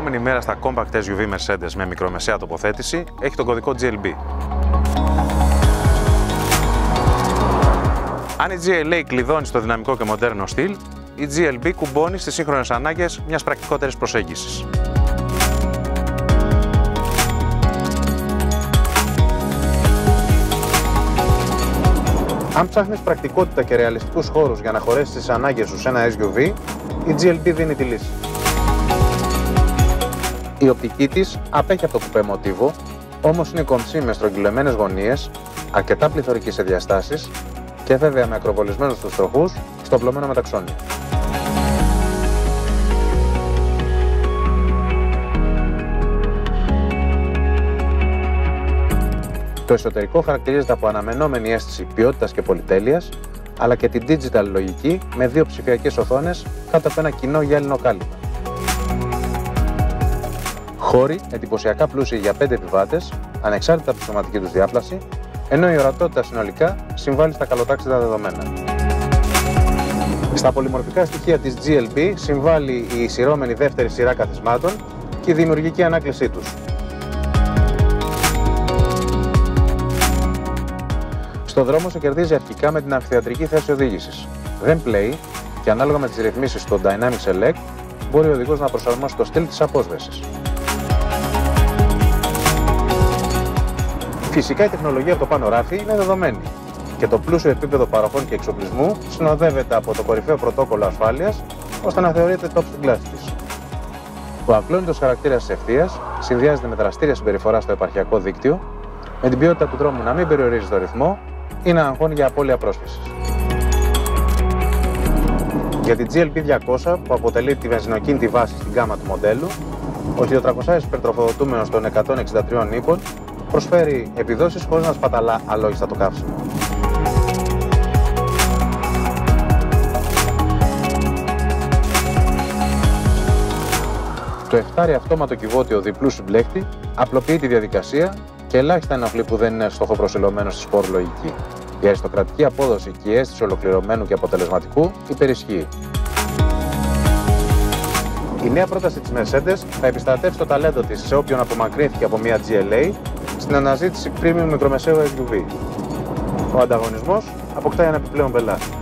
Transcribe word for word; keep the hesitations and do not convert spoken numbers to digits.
επόμενη μέρα στα Compact ες γιου βι Mercedes με μικρομεσαία τοποθέτηση έχει τον κωδικό τζι ελ μπι. Αν η τζι ελ έι κλειδώνει στο δυναμικό και μοντέρνο στυλ, η τζι ελ μπι κουμπώνει στις σύγχρονες ανάγκες μιας πρακτικότερης προσέγγισης. Αν ψάχνεις πρακτικότητα και ρεαλιστικούς χώρους για να χωρέσεις τις ανάγκες σου σε ένα ες γιου βι, η τζι ελ μπι δίνει τη λύση. Η οπτική της απέχει από το κουπέ μοτίβο, όμως είναι κομψή με στρογγυλεμένες γωνίες, αρκετά πληθωρική σε διαστάσεις και βέβαια με ακροβολισμένους τους τροχούς στο απλωμένο μεταξώνιο. Το εσωτερικό χαρακτηρίζεται από αναμενόμενη αίσθηση ποιότητας και πολυτέλειας, αλλά και την digital λογική με δύο ψηφιακές οθόνες κάτω από ένα κοινό γυάλινο κάλυμα. Χώροι εντυπωσιακά πλούσιοι για πέντε επιβάτες, ανεξάρτητα από τη σωματική τους διάπλαση, ενώ η ορατότητα συνολικά συμβάλλει στα καλοτάξιδα δεδομένα. Στα πολυμορφικά στοιχεία της τζι ελ μπι συμβάλλει η σειρώμενη δεύτερη σειρά καθισμάτων και η δημιουργική ανάκλησή τους. Στο δρόμο σε κερδίζει αρχικά με την αμφιθεατρική θέση οδήγησης. Δεν πλέει και ανάλογα με τις ρυθμίσεις στο Dynamic Select μπορεί ο οδηγός να προσαρμόσει το στυλ της απόσβεσης. Φυσικά η τεχνολογία από το πάνω ράφι είναι δεδομένη και το πλούσιο επίπεδο παροχών και εξοπλισμού συνοδεύεται από το κορυφαίο πρωτόκολλο ασφάλειας ώστε να θεωρείται top στην κλάση της. Ο ακλόνητος χαρακτήρας της ευθείας συνδυάζεται με δραστήρια συμπεριφορά στο επαρχιακό δίκτυο, με την ποιότητα του δρόμου να μην περιορίζει το ρυθμό ή να αγχώνει για απώλεια πρόσφυσης. Για την τζι ελ μπι διακόσια, που αποτελεί τη βενζινοκίνητη βάση στην γκάμα του μοντέλου, ο χίλια τετρακόσια υπερτροφοδοτούμενος των εκατόν εξήντα τρία νίπων προσφέρει επιδόσεις χωρίς να σπαταλά αλόγιστα το καύσιμο. Το εφτάρι αυτόματο κυβότιο διπλού συμπλέκτη απλοποιεί τη διαδικασία και ελάχιστα ενοχλεί που δεν είναι στοχοπροσιλωμένο στη σπορ λογική. Η αριστοκρατική απόδοση και η αίσθηση ολοκληρωμένου και αποτελεσματικού υπερισχύει. Η νέα πρόταση της Mercedes θα επιστρατεύσει το ταλέντο της σε όποιον απομακρύνθηκε από μια τζι ελ έι στην αναζήτηση premium μικρομεσαίου ες γιου βι. Ο ανταγωνισμός αποκτά ένα επιπλέον πελάτη.